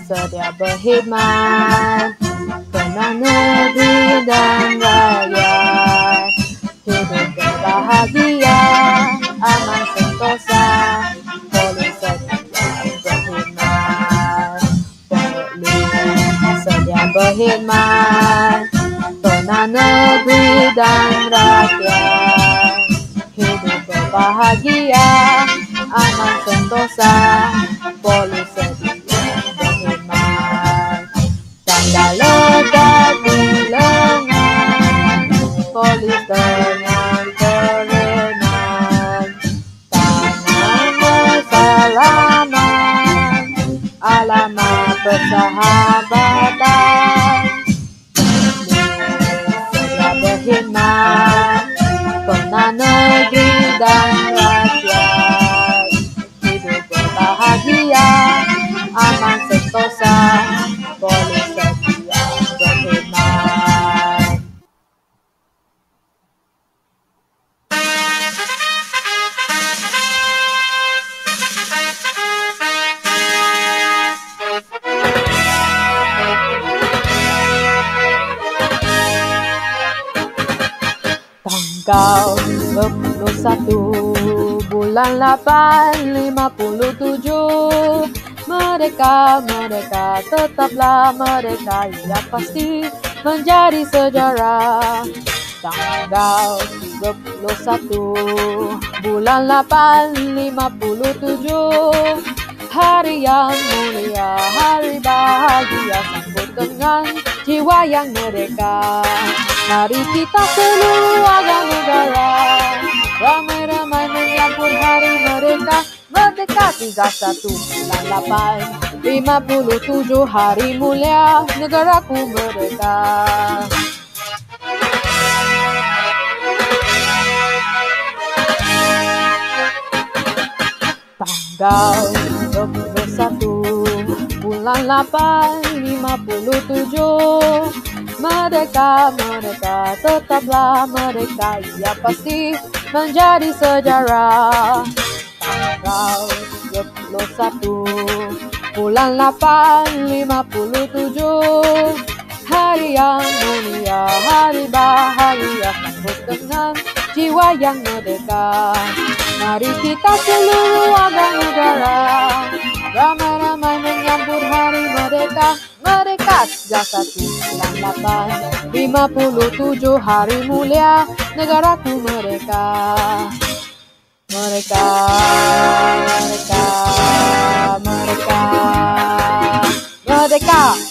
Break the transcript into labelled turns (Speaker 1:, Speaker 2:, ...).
Speaker 1: sedia berkhidmat, pernah negeri dan rakyat. Hidup berbahagia, aman sentosa, polis sedia berkhidmat. Polis sedia berkhidmat, pernah negeri dan rakyat. Hidup berbahagia, aman sentosa, polis sedia berkhidmat. Tanda lekat di lengan, polis dengan kerenan. Tangan bersalaman, alamat persahabatan. Sedia berkhidmat, pernah negeri dan rakyat. Hidup berbahagia, aman sentosa, polis sedia berkhidmat. Tanggal 21 bulan 8 57. Merdeka, merdeka, tetaplah merdeka, ia pasti menjadi sejarah. Tanggal 21 bulan 8 57. Hari yang mulia, hari bahagia, sambut dengan jiwa yang merdeka. Mari kita seluruh warga negara ramai-ramai menyambut hari merdeka. Merdeka 31 bulan 8 57, hari mulia, negaraku merdeka. Tanggal 21 bulan 8 57. Merdeka, merdeka, tetaplah merdeka, ia pasti menjadi sejarah. Tanggal 21 bulan 8 57. Hari yang mulia, hari bahagia, sambut dengan jiwa yang merdeka. Mari kita seluruh warga negara ramai-ramai menyambut hari merdeka. Merdeka 31 bulan 8 57, hari mulia, negaraku merdeka. Merdeka, merdeka, merdeka, merdeka.